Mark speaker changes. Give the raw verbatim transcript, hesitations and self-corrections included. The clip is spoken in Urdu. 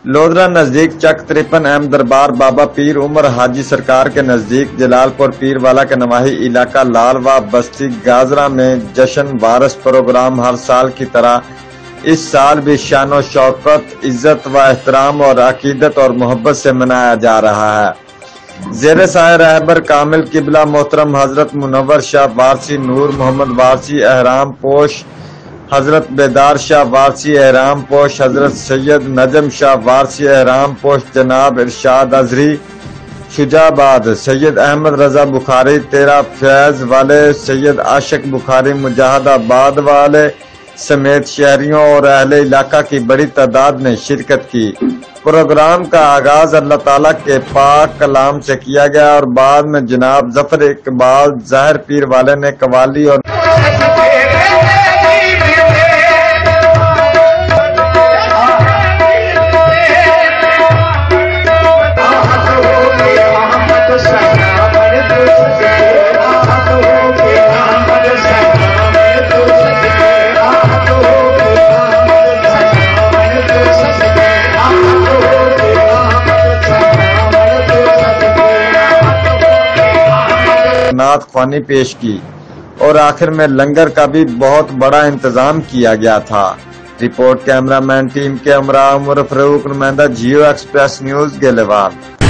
Speaker 1: لودرا نزدیک چک ترپن اہم دربار بابا پیر عمر حاجی سرکار کے نزدیک جلال پور پیر والا کے نواحی علاقہ لال وا بستی گازرہ میں جشن وارث پروگرام ہر سال کی طرح اس سال بھی شان و شوکت، عزت و احترام اور عقیدت اور محبت سے منایا جا رہا ہے۔ زیر سایہ رہبر کامل قبلہ محترم حضرت منور شاہ وارثی نور محمد وارثی احرام پوش، حضرت بیدار شاہ وارثی احرام پوش، حضرت سید نجم شاہ وارثی احرام پوش، جناب ارشاد ازہری شجاع آباد، سید احمد رضا بخاری تیرہ فیض والے، سید عاشق بخاری مجاہد آباد والے سمیت شہریوں اور اہل علاقہ کی بڑی تعداد نے شرکت کی۔ پروگرام کا آغاز اللہ تعالیٰ کے پاک کلام سے کیا گیا اور بعد میں جناب ظفر اقبال ظاہر پیر والے نے قوالی اور نعت خوانی پیش کی اور آخر میں لنگر کا بھی بہت بڑا انتظام کیا گیا تھا۔ رپورٹ کیمرہ مین ٹیم کے ہمراہ عمر فاروق، نمائندہ جیو ایکسپریس نیوز گیلوال۔